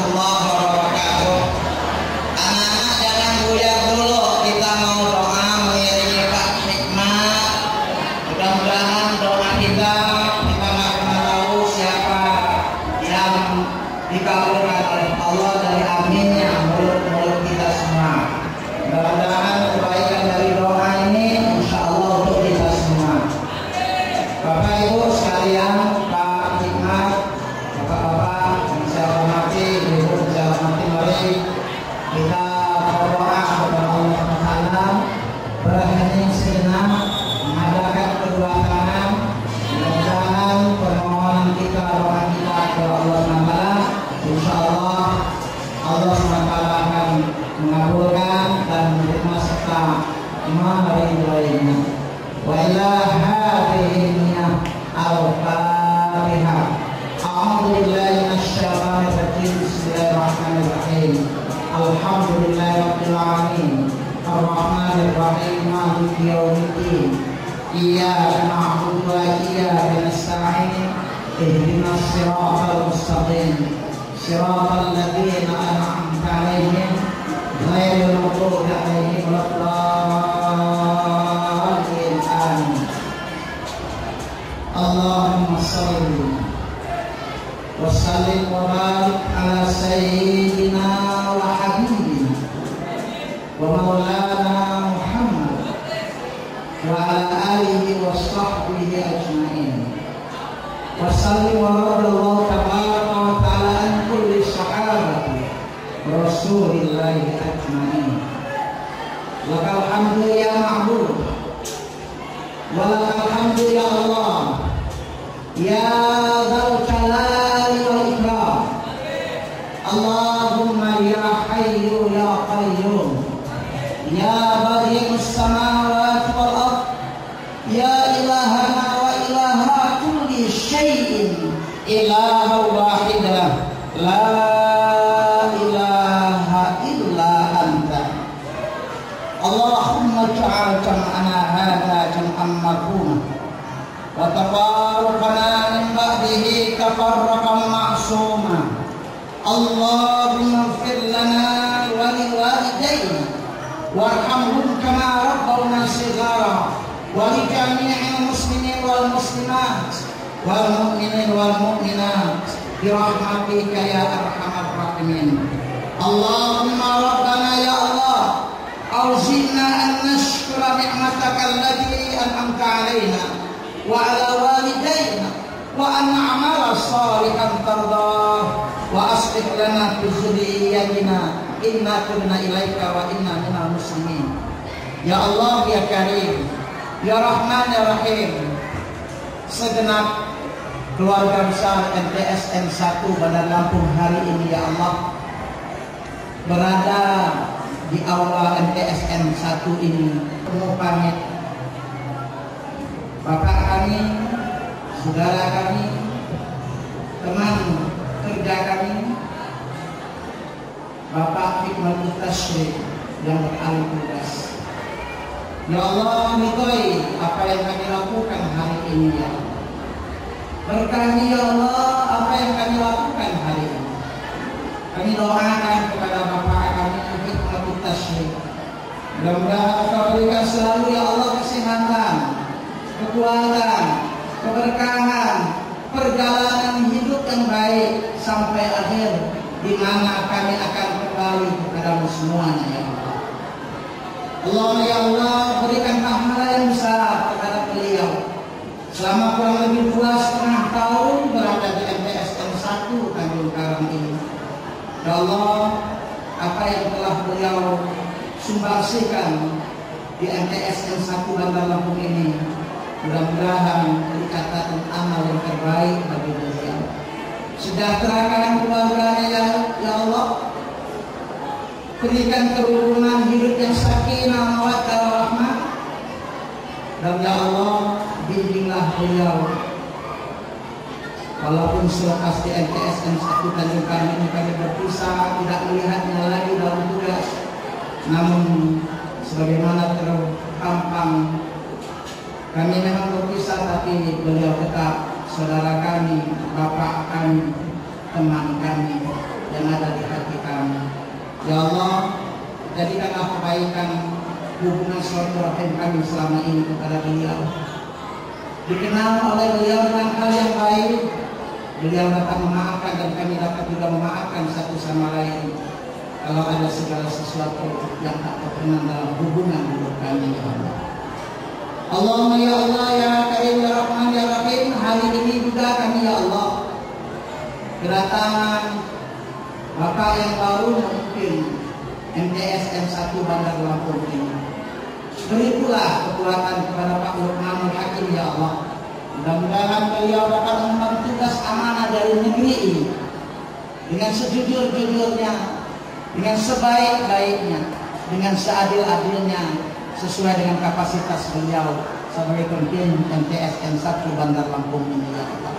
warahmatullahi wabarakatuh. Anak-anak jangan buyar dulu, kita mau doa mengiringi Pak Hikmat. Mudah-mudahan doa kita nggak pernah tahu siapa yang dikabulkan oleh Allah dari aminnya mulut-mulut kita semua. Mudah-mudahan kebaikan dari doa ini insya Allah untuk kita semua. Bapak Ibu sekalian, Pak Hikmat, Bapak-bapak yang saya hormati, Ibu yang saya hormati, mari kita berdoa kepada Allah Taala, berhening sejenak, mengadakan kedua tangan, mudah-mudahan permohonan kita, doa kita kepada Allah Taala, insya Allah Allah SWT akan mengabulkan dan menerima serta meridhoinya. Wa ila hadhihi niyyah al-Fatihah. A'udzu billahi minasyaitonir rajim. Bismillahirrahmanirrahim. Alhamdulillahirabbil alamin. Arrahmanir rahim. Maliki yaumiddin. Iyyaka na'budu wa iyyaka nasta'in. Ihdinas siratal mustaqim. Siratal ladzina an'amta 'alaihim ghairil maghdubi 'alaihim waladdallin. Amin. Allahumma shalli wa sallim wa barik ala sayyidina wa habibina wa maulana Muhammad wa ala alihi wa sahbihi ajma'in. Wa sallim wa radallahu tabaraka wa ta'ala an kulli sahabati Rasulillahi ajma'in. Lakal hamdu ya ma'bud wa lakal hamdu ya Allah ya dzal jalali wal ikram. Allahumma ya hayyu ya qayyum ya badi'us samawati wal ard ya ilahana wa ilaha kulli syai'in ilaha wahidah la ilaha illa anta. Allahumma ja'al jam'ana hadha jam'an marhuma wa tafarraqana min ba'dihi tafarraqan ma'suma. Allahumma ighfir lana wa liwalidayna warhamhum kama rabbawna shighara wa li jami'il muslimin wal muslimat wal mu'minin wal mu'minat bi rahmatika ya arhamar rahimin. Allahumma rabbana ya Allah awzina an nashkura ni'mataka allati an'amta 'alaina wa 'ala walidayna wa an na'mala salihan tardah wa aslih lana fi dhurriyyatina inna tubna ilaika wa inna minal muslimin. Ya Allah ya Karim ya Rahman ya Rahim, segenap keluarga besar MTSN 1 Bandar Lampung hari ini ya Allah berada di aula MTSN 1 ini, penuh pamit Bapak kami, saudara kami, teman kerja kami, Bapak Hikmatul Tasyrik yang beralih tugas. Ya Allah, ridhoi apa yang kami lakukan hari ini ya Allah. Berkahi ya Allah apa yang kami lakukan hari ini. Kami doakan kepada Bapak kami Hikmatul Tasyrik, mudah-mudahan Kau berikan selalu ya Allah kesehatan, kekuatan, keberkahan, perjalanan hidup yang baik sampai akhir, di mana kami akan kembali kepadamu semuanya ya Allah. Allah ya Allah, berikan pahala yang besar kepada beliau selama kurang lebih 2,5 tahun berada di MTSN 1 Tanjung Karang ini. Ya Allah, apa yang telah beliau sumbangsikan di MTSN 1 Bandar Lampung ini, mudah-mudahan menjadi catatan amal yang terbaik bagi beliau. Sejahterakan keluarganya ya Allah. Berikan kerukunan hidup yang sakinah mawaddah warahmah. Dan ya Allah, bimbinglah beliau. Walaupun selepas di MTSN 1 Tanjung Karang ini kami berpisah, tidak melihatnya lagi dalam tugas, namun sebagaimana terpampang kami memang berpisah, tapi beliau tetap saudara kami, bapak kami, teman kami. yang ada di hati kami. Ya Allah, jadikanlah kebaikan hubungan silaturahim kami selama ini kepada beliau. Dikenal oleh beliau dengan hal yang baik. Beliau dapat memaafkan dan kami dapat juga memaafkan satu sama lain. Kalau ada segala sesuatu yang tak berkenan dalam hubungan hidup kami, ya Allah. Allahumma ya Allah ya Karim ya Rahman ya Rahim, hari ini juga kami ya Allah kedatangan Bapak yang baru memimpin MTS M1 Bandar Lampung ini. Beri pula kekuatan kepada Pak Luqmanul Hakim ya Allah. Mudah-mudahan beliau dapat mengemban tugas amanah dari negeri ini dengan sejujur-jujurnya, dengan sebaik-baiknya, dengan seadil-adilnya, sesuai dengan kapasitas beliau sebagai pemimpin MTS M1 Bandar Lampung ini ya Allah.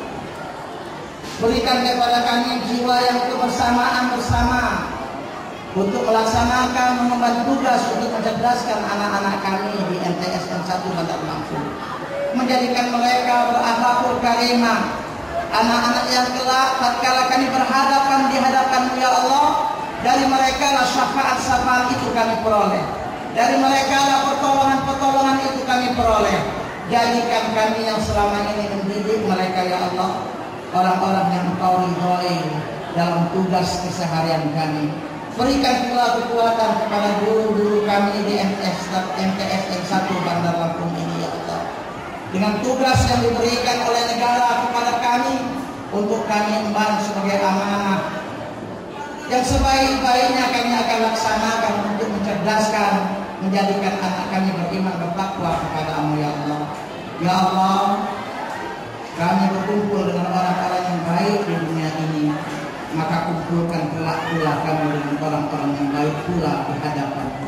Berikan kepada kami jiwa yang kebersamaan bersama untuk melaksanakan mengemban tugas untuk mencerdaskan anak-anak kami di MTS M1 Bandar Lampung, menjadikan mereka berakhlakul karimah, anak-anak yang kelak tatkala kami berhadapan di hadapan-Mu ya Allah, dari mereka lah syafaat-syafaat itu kami peroleh, dari mereka lah pertolongan-pertolongan itu kami peroleh. Jadikan kami yang selama ini mendidik mereka ya Allah, orang-orang yang Engkau ridhoi dalam tugas keseharian kami. Berikan pula kekuatan kepada guru-guru kami di MTS M1 Bandar Lampung ini ya Allah, dengan tugas yang diberikan oleh negara kepada kami untuk kami emban sebagai amanah yang sebaik-baiknya kami akan laksanakan untuk mencerdaskan, menjadikan anak kami beriman bertakwa kepada-Mu ya Allah. Ya Allah, kami berkumpul dengan orang-orang yang baik di dunia ini, maka kumpulkan kelak pula kami dengan orang-orang yang baik pula di hadapan-Mu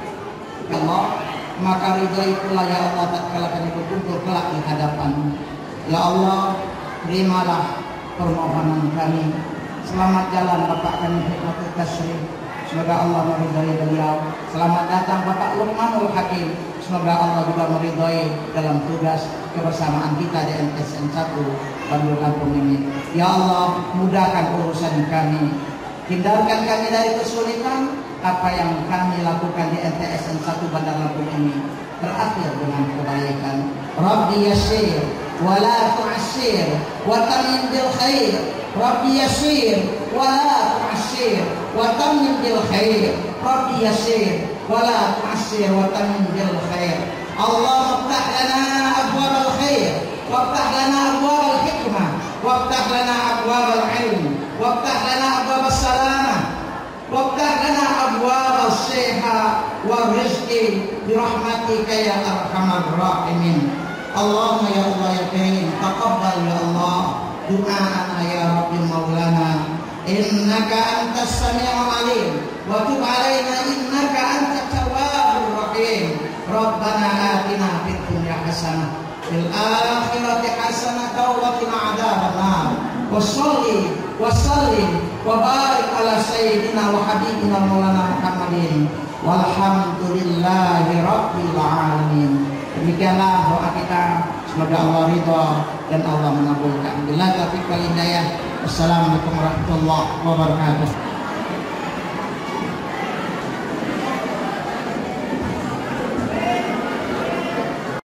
ya Allah. Maka ridhai pula ya Allah tatkala kami berkumpul kelak di hadapan-Mu ya Allah. Terimalah permohonan kami. Selamat jalan Bapak kami Hikmatul Tasyrif, semoga Allah meridhai beliau. Selamat datang Bapak Luqmanul Hakim, semoga Allah juga meridhai dalam tugas kebersamaan kita di MTS M1 Bandar Lampung ini. Ya Allah, mudahkan urusan kami, hindarkan kami dari kesulitan. Apa yang kami lakukan di MTS M1 Bandar Lampung ini berakhir dengan kebaikan. Rabbi yassir wa la tu'assir wa tammim bil khair. Rabbi yassir wa la tu'assir wa tammim bil khair. Rabbi yassir wa la tu'assir wa tammim bil khair. Allah iftah lana abwab al khair, waftah lana abwab al hikmah, waftah lana abwab al ilm, waftah lana abwab al salamah, waftah lana abwab al siha wa rizqi birahmatika ya arhamar rahimin. Allahumma ya Allah ya Karim, taqabbal ya Allah du'a'ana ya Rabbi Maulana, innaka antas sami'ul alim wa tub alaina innaka antat tawwabur rahim. Rabbana atina fid dunya hasanah fil akhirati hasanah wa qina adzabannar. Wa sholli wa sallim wa barik ala sayyidina wa habibina maulana Muhammadin walhamdulillahi rabbil alamin. Demikianlah doa kita, semoga Allah ridha dan Allah mengabulkan. Billahi taufiq wal hidayah. Wassalamualaikum warahmatullahi wabarakatuh.